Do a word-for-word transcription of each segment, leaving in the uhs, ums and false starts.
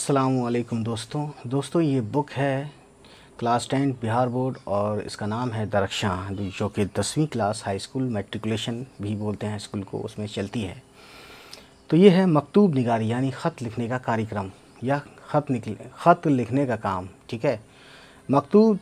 अस्सलामुअलैकुम दोस्तों दोस्तों ये बुक है क्लास टेंथ बिहार बोर्ड और इसका नाम है दरख्शां, जो कि दसवीं क्लास हाई स्कूल मैट्रिकुलेशन भी बोलते हैं स्कूल को, उसमें चलती है। तो ये है मकतूब निगारी यानी ख़त लिखने का कार्यक्रम या ख़त निकले ख़त लिखने का काम। ठीक है, मकतूब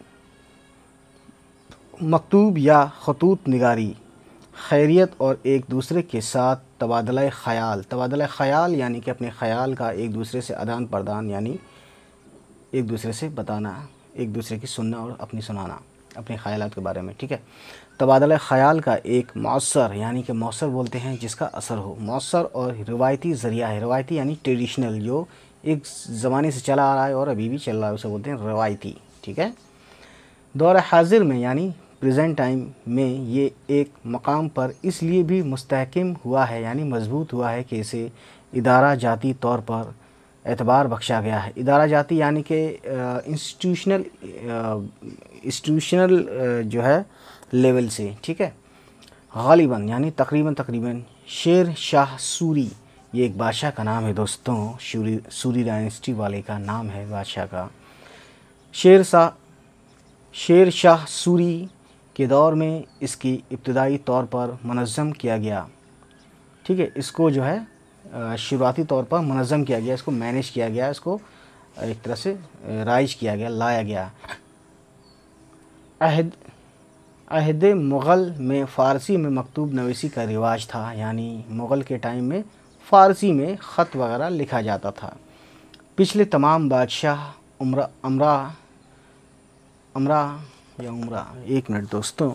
मकतूब या खतूत निगारी खैरियत और एक दूसरे के साथ तबादला ख़याल तबादला ख़याल यानी कि अपने ख़याल का एक दूसरे से आदान प्रदान, यानी एक दूसरे से बताना, एक दूसरे की सुनना और अपनी सुनाना अपने ख़यालात के बारे में। ठीक है, तबादला ख़याल का एक मौसर यानी कि मौसर बोलते हैं जिसका असर हो। मौसर और रिवायती ज़रिया है। रिवायती यानी ट्रेडिशनल, जो एक ज़माने से चला आ रहा है और अभी भी चल रहा है, उसे बोलते हैं रिवायती। ठीक है, दौर हाजिर में यानी प्रेजेंट टाइम में ये एक मकाम पर इसलिए भी मुस्तहकम हुआ है यानी मजबूत हुआ है कि इसे इदारा जाती तौर पर एतबार बख्शा गया है। इदारा जाती यानी कि इंस्टीट्यूशनल इंस्टीट्यूशनल जो है लेवल से। ठीक है, गालिबन यानी तकरीबन तकरीबन शेर शाह सूरी, ये एक बादशाह का नाम है दोस्तों, सूरी सूरी डायनेस्टी वाले का नाम है बादशाह का। शेर शाह शेर शाह सूरी के दौर में इसकी इब्तदाई तौर पर मनज़्ज़म किया गया। ठीक है, इसको जो है शुरुआती तौर पर मनज़्ज़म किया गया, इसको मैनेज किया गया, इसको एक तरह से राइज किया गया, लाया गया। अहद अहद मुग़ल में फ़ारसी में मकतूब नवीसी का रिवाज था, यानी मुग़ल के टाइम में फ़ारसी में ख़त वगैरह लिखा जाता था। पिछले तमाम बादशाह उमरा अमरा अमरा या उमरा एक मिनट दोस्तों,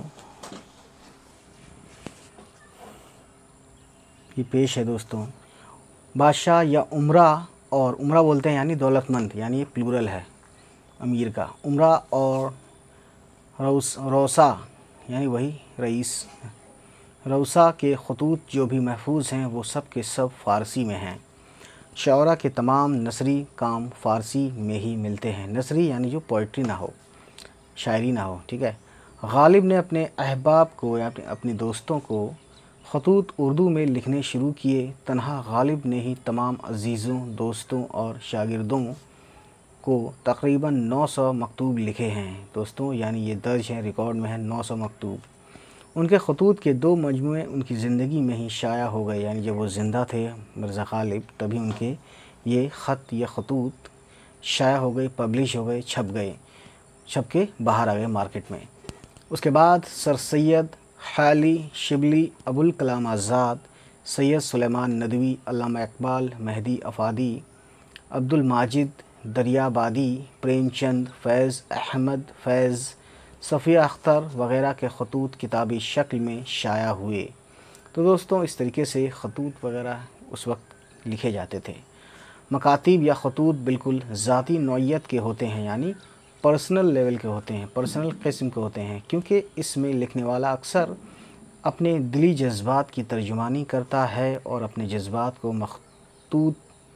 ये पेश है दोस्तों, बादशाह या उमरा, और उमरा बोलते हैं यानी दौलतमंद, यानी ये प्लूरल है अमीर का। उमरा और रौस रौसा यानी वही रईस। रौसा के खतूत जो भी महफूज हैं वो सब के सब फ़ारसी में हैं। शौरा के तमाम नसरी काम फ़ारसी में ही मिलते हैं। नसरी यानी जो पोइट्री ना हो, शायरी ना हो। ठीक है, गालिब ने अपने अहबाब को या अपने अपने दोस्तों को खतूत उर्दू में लिखने शुरू किए। तन्हा गालिब ने ही तमाम अजीज़ों, दोस्तों और शागिर्दों को तकरीबन नौ सौ मकतूब लिखे हैं दोस्तों, यानी ये दर्ज है, रिकॉर्ड में है नौ सौ मकतूब। उनके खतूत के दो मजमूए उनकी ज़िंदगी में ही शाया हो गए, यानी जब वो ज़िंदा थे मिर्ज़ा गालिब तभी उनके ये ख़त या खतूत शाया हो गए, पब्लिश हो गए, छप गए, छप के बाहर आ गए मार्केट में। उसके बाद सर सैयद हाली शिबली, अबुल कलाम आज़ाद, सैयद सुलेमान नदवी, अल्लामा इकबाल, मेहदी अफ़ादी, अब्दुल माजिद दरियाबादी, प्रेमचंद, फैज़ अहमद फैज़, सफ़िया अख्तर वग़ैरह के खतूत किताबी शक्ल में शाया हुए। तो दोस्तों इस तरीके से खतूत वग़ैरह उस वक्त लिखे जाते थे। मकातीब या खतूत बिल्कुल ज़ाती नौइयत के होते हैं, यानी पर्सनल लेवल के होते हैं, पर्सनल किस्म के होते हैं, क्योंकि इसमें लिखने वाला अक्सर अपने दिली जज्बात की तर्जुमानी करता है और अपने जज्बात को मखतूत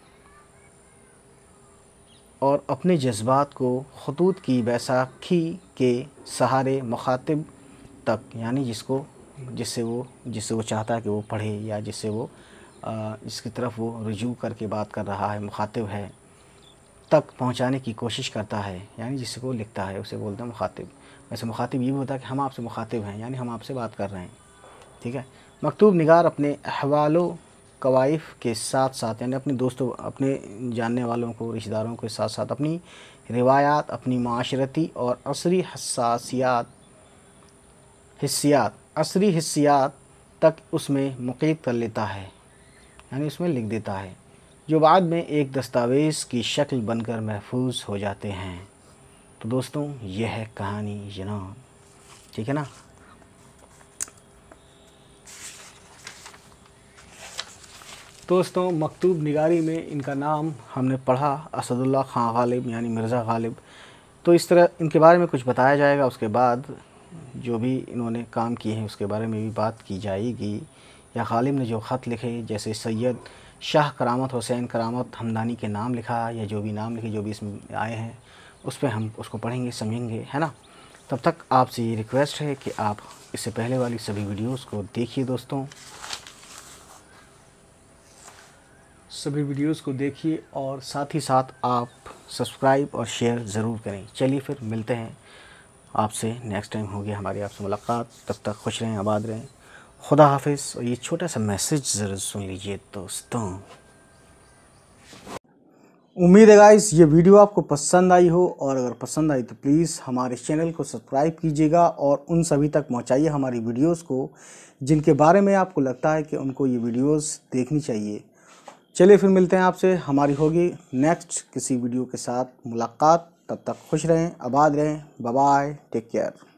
और अपने जज्बात को खतूत की बैसाखी के सहारे मुखातिब तक, यानी जिसको जिससे वो जिससे वो चाहता है कि वो पढ़े या जिससे वो जिसकी तरफ वो रुजू करके बात कर रहा है, मुखातिब है, तक पहुंचाने की कोशिश करता है, यानी जिसको लिखता है उसे बोलते हैं मुखातिब। वैसे मुखातिब ये भी होता है कि हम आपसे मुखातिब हैं, यानी हम आपसे बात कर रहे हैं। ठीक है, मकतूब निगार अपने अहवालों कवाइफ के साथ साथ, यानी अपने दोस्तों, अपने जानने वालों को, रिश्तेदारों के साथ साथ अपनी रिवायात, अपनी माशरती और असरी हसासियात हिस्सियात असरी हिस्सियात तक उसमें मुक़य्यद कर लेता है, यानी उसमें लिख देता है, जो बाद में एक दस्तावेज़ की शक्ल बनकर महफूज हो जाते हैं। तो दोस्तों यह है कहानी जनाब। ठीक है ना। दोस्तों मकतूब निगारी में इनका नाम हमने पढ़ा असदुल्ला खां गालिब, यानी मिर्ज़ा गालिब। तो इस तरह इनके बारे में कुछ बताया जाएगा, उसके बाद जो भी इन्होंने काम किए हैं उसके बारे में भी बात की जाएगी। या गालिब ने जो ख़त लिखे, जैसे सैयद शाह करामत हुसैन करामत हमदानी के नाम लिखा, या जो भी नाम लिखे जो भी इसमें आए हैं उस पर हम उसको पढ़ेंगे, समझेंगे, है ना। तब तक आपसे ये रिक्वेस्ट है कि आप इससे पहले वाली सभी वीडियोस को देखिए दोस्तों, सभी वीडियोस को देखिए और साथ ही साथ आप सब्सक्राइब और शेयर ज़रूर करें। चलिए फिर मिलते हैं आपसे, नेक्स्ट टाइम होगी हमारी आपसे मुलाकात। तब तक खुश रहें, आबाद रहें, खुदा हाफिज़। और ये छोटा सा मैसेज ज़रूर सुन लीजिए दोस्तों। उम्मीद है गाइस ये वीडियो आपको पसंद आई हो, और अगर पसंद आई तो प्लीज़ हमारे चैनल को सब्सक्राइब कीजिएगा और उन सभी तक पहुंचाइए हमारी वीडियोस को जिनके बारे में आपको लगता है कि उनको ये वीडियोस देखनी चाहिए। चलिए फिर मिलते हैं आपसे, हमारी होगी नेक्स्ट किसी वीडियो के साथ मुलाकात। तब तक खुश रहें, आबाद रहें, बाय बाय, टेक केयर।